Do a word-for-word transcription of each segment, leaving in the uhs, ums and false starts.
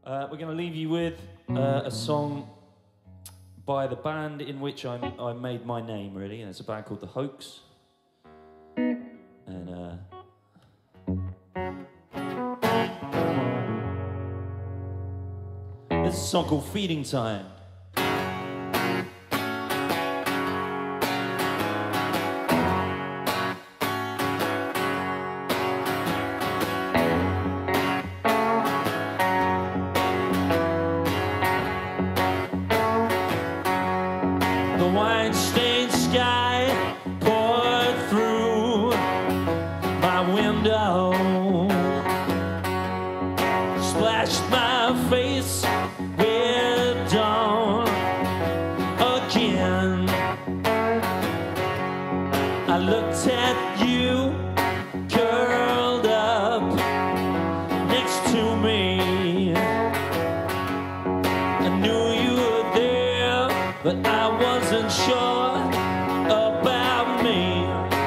Uh, we're going to leave you with uh, a song by the band in which I, I made my name, really. And it's a band called the Hoax. And uh, it's a song called Feeding Time. The wine-stained sky poured through my window, splashed my face with dawn again. I looked at you curled up next to me. I knew you were there, but I wasn't sure about me.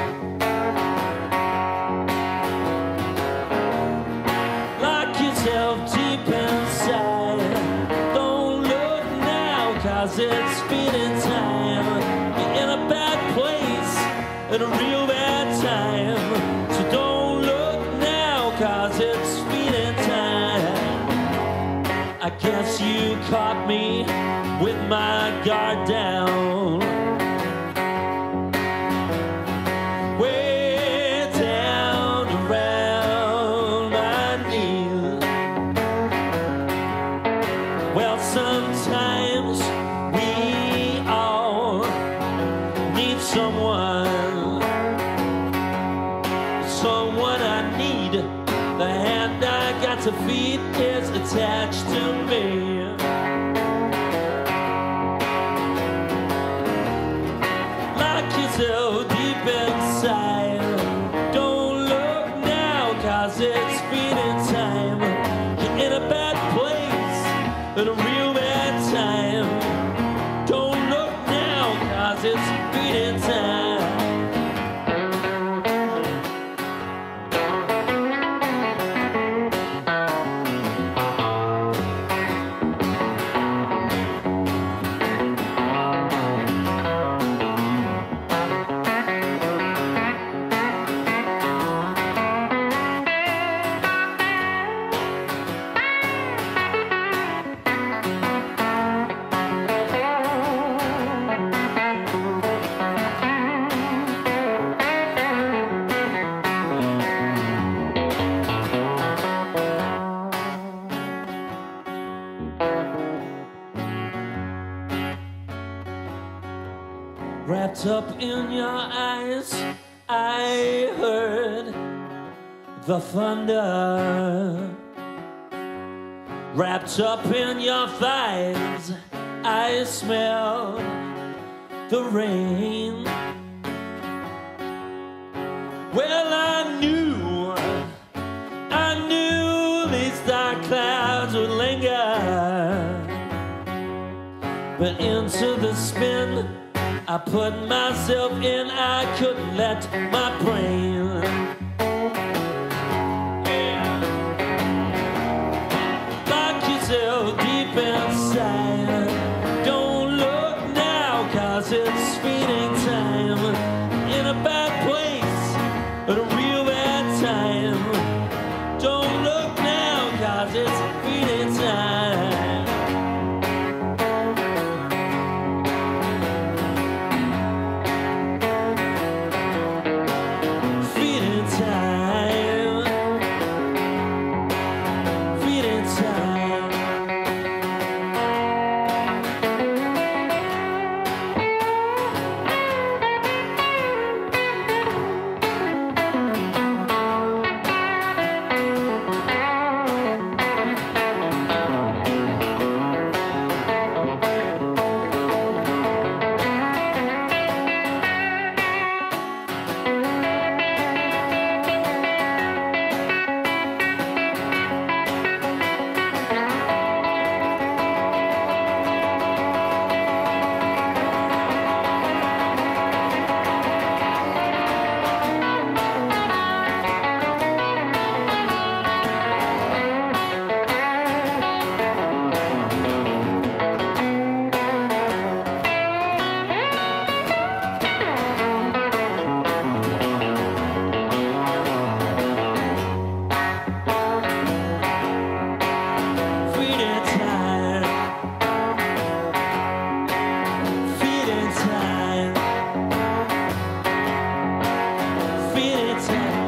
Lock yourself deep inside. Don't look now, cause it's feeding time. You're in a bad place at a real bad time. So don't look now, cause it's feeding time. I guess you caught me with my guard down, way down around my knees. Well, sometimes we all need someone, someone I need. The hand I got to feed is attached to me. So deep inside, don't look now, cause it's feeding time. You're in a bad place, at a real bad time. Don't look now, cause it's feeding time. Wrapped up in your eyes, I heard the thunder. Wrapped up in your thighs, I smelled the rain. Well, I knew, I knew these dark clouds would linger, but into the spin I put myself in, I couldn't let my brain. Yeah. Lock yourself deep inside. Don't look now, cause it's feeding time. In a bad place, at a real bad time. Don't look now, cause it's feeding time. feeding time.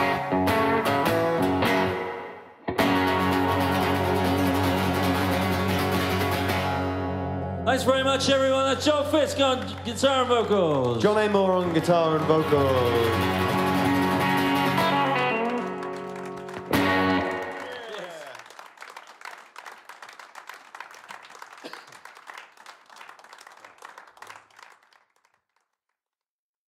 Thanks very much, everyone. That's Jon Fisk on guitar and vocals. Jon Amor on guitar and vocals.